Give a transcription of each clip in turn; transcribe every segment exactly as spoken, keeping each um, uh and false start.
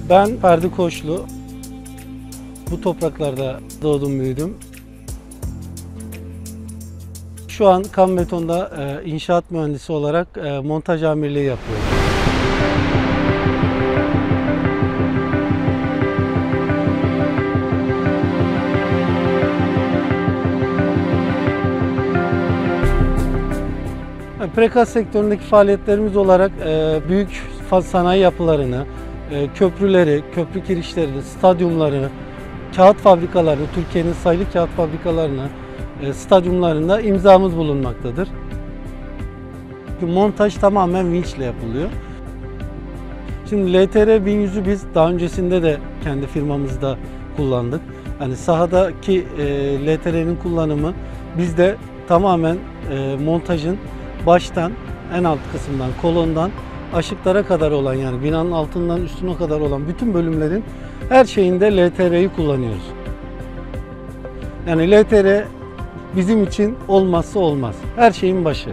Ben Ferdi Koçlu. Bu topraklarda doğdum, büyüdüm. Şu an Kambeton'da e, inşaat mühendisi olarak e, montaj amirliği yapıyorum. Prekaz sektöründeki faaliyetlerimiz olarak e, büyük sanayi yapılarını, e, köprüleri, köprü kirişlerini, stadyumları, kağıt fabrikalarını, Türkiye'nin sayılı kağıt fabrikalarını, e, stadyumlarında imzamız bulunmaktadır. Montaj tamamen vinçle yapılıyor. Şimdi L T R bin yüzü biz daha öncesinde de kendi firmamızda kullandık. Hani sahadaki e, L T R'nin kullanımı bizde tamamen e, montajın baştan, en alt kısımdan, kolondan aşıklara kadar olan, yani binanın altından üstüne kadar olan bütün bölümlerin her şeyinde L T R'yi kullanıyoruz. Yani L T R bizim için olmazsa olmaz. Her şeyin başı.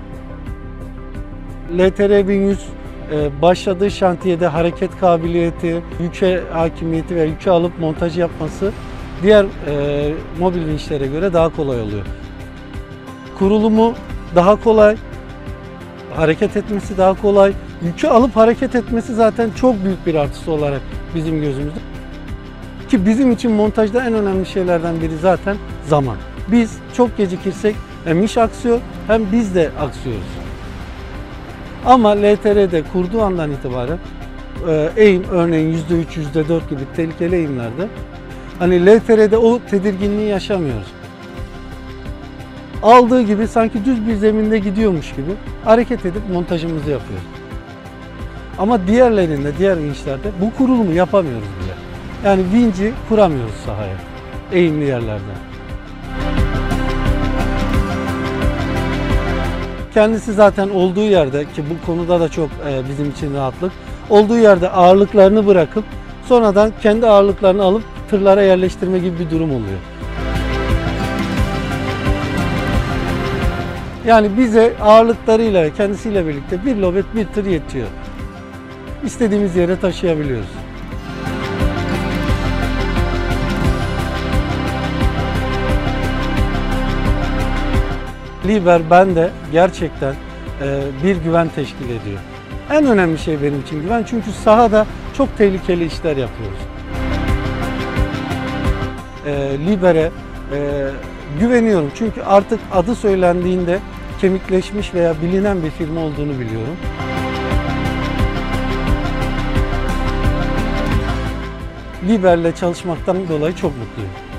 L T R bin yüz başladığı şantiyede hareket kabiliyeti, yüke hakimiyeti ve yüke alıp montaj yapması diğer e, mobil vinçlere göre daha kolay oluyor. Kurulumu daha kolay, hareket etmesi daha kolay, yükü alıp hareket etmesi zaten çok büyük bir artısı olarak bizim gözümüzde. Ki bizim için montajda en önemli şeylerden biri zaten zaman. Biz çok gecikirsek hem iş aksıyor hem biz de aksıyoruz. Ama L T R'de kurduğu andan itibaren eğim örneğin yüzde üç, yüzde dört gibi tehlikeli eğimlerde hani L T R'de o tedirginliği yaşamıyoruz. Aldığı gibi sanki düz bir zeminde gidiyormuş gibi hareket edip montajımızı yapıyoruz. Ama diğerlerinde, diğer vinçlerde bu kurulumu yapamıyoruz bile. Yani vinci kuramıyoruz sahaya, eğimli yerlerde. Kendisi zaten olduğu yerde, ki bu konuda da çok e, bizim için rahatlık, olduğu yerde ağırlıklarını bırakıp sonradan kendi ağırlıklarını alıp tırlara yerleştirme gibi bir durum oluyor. Yani bize ağırlıklarıyla, kendisiyle birlikte bir lobet bir tır yetiyor. İstediğimiz yere taşıyabiliyoruz. Liber bende gerçekten e, bir güven teşkil ediyor. En önemli şey benim için güven, çünkü sahada çok tehlikeli işler yapıyoruz. E, Liber'e e, güveniyorum çünkü artık adı söylendiğinde kemikleşmiş veya bilinen bir firma olduğunu biliyorum. Liber'le çalışmaktan dolayı çok mutluyum.